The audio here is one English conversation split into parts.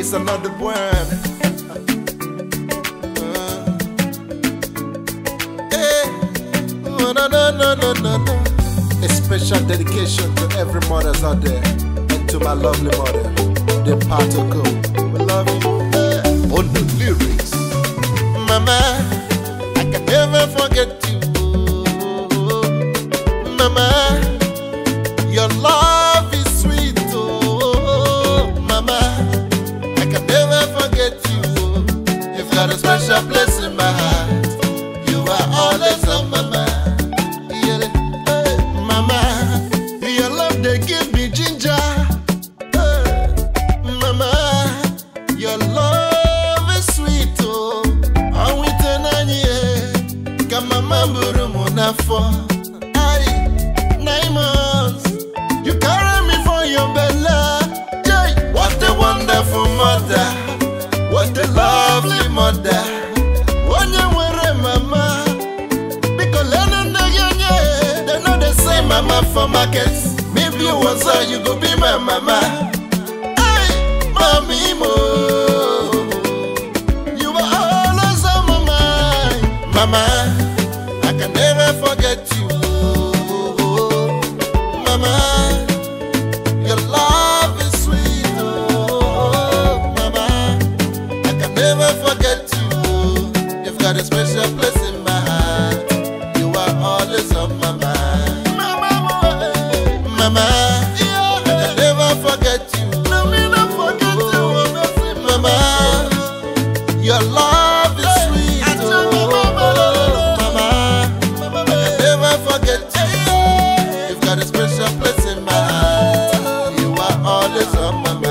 is another one. No. A special dedication to every mothers out there, and to my lovely mother, the Patoko. We love you. On the lyrics, Mama, I can never forget you. Mama, your love is sweet. Oh, Mama, I can never forget you. You've got a special place in my heart. You are always on my mind. Mama, your love they give me ginger. Mama, your love is sweet. Oh, I'm with an anye. Come mamburu munafo. 9 months, you carry me for your belly. What a wonderful mother. What a lovely mother. When you were mama, because they know they say mama for markets. Maybe you was you go be my mama. Hey, mommy mo, you were always on my mind. Mama, I can never forget you. Mama, your love is sweet. Oh, Mama, I can never forget you. You've got a special place in my heart. You are always on my mind. Mama, I can never forget you. Mama, your love is sweet. Oh, Mama, I can never forget you. You've got a special place in my heart. You are always on my mind.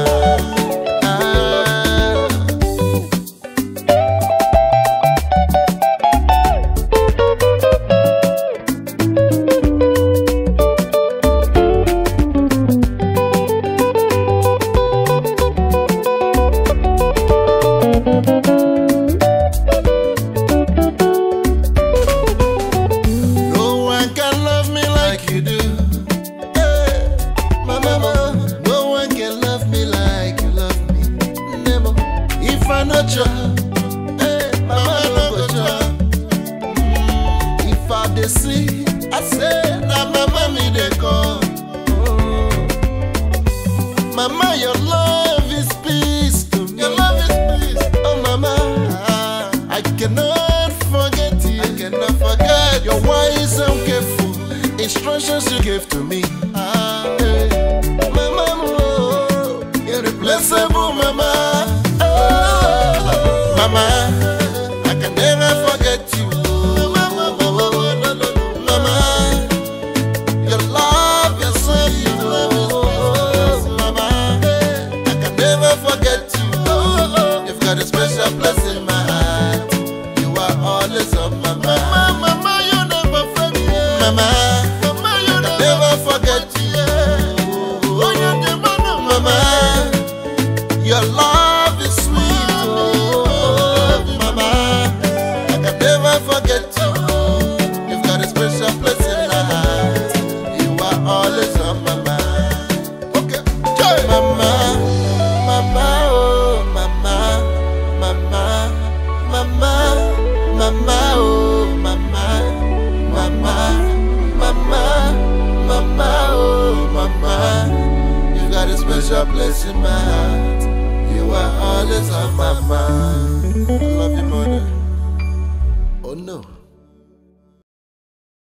If I dey see, I say, na mama me dey call. Mama, your love is peace to me. Your love is peace. Oh, Mama, I cannot forget you. I cannot forget your wise and careful instructions you gave to me. Mama, irreplaceable, Mama. Mama, I can never forget you. Mama, your love is sweet. Mama, I can never forget you. You've got a special place in my heart. You are always on my mind. Mama, you never forget. Mama, you never forget you. Mama, your love is sweet. Forget you. You've got a special place in my heart. You are always on my mind. Okay, Mama, Mama, oh Mama, Mama, Mama, Mama, oh Mama, Mama, Mama, Mama, oh Mama. You got a special place in my heart. You are always on my mind. I love you, mother. Oh no.